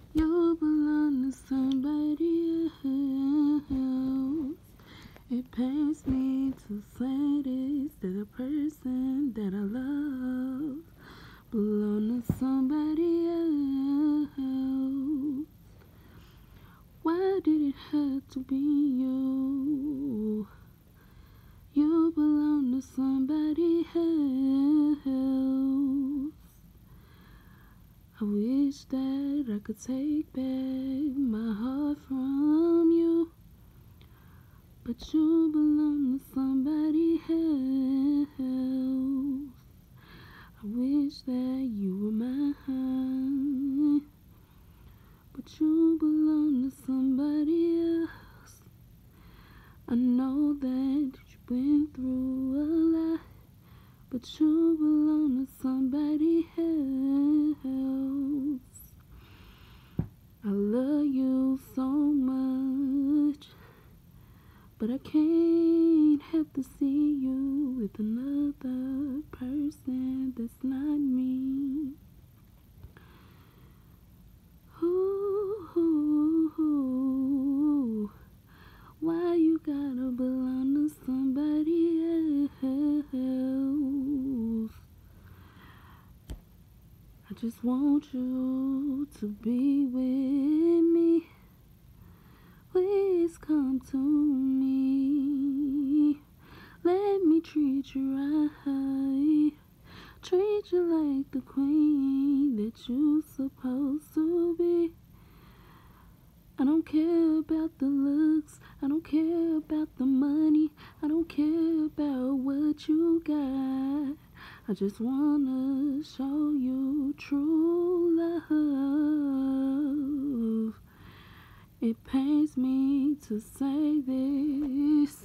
You belong to somebody else. It pains me to say this, that the person that I love belong to somebody else. Why did it have to be you? You belong to somebody else. I wish that I could take back my heart from you, but you belong to somebody else. I wish that you were mine, but you belong to somebody else. I know that you've been through a lot, but you belong to somebody else. I love you so much, but I can't help to see you with another person that's not me. Ooh, why you gotta belong to somebody else? I just want you to be with me. Please come to me. Let me treat you right. Treat you like the queen that you're supposed to be. I don't care about the looks, I don't care about the money, I don't care about what you got. I just wanna show you true love. It pains me to say this,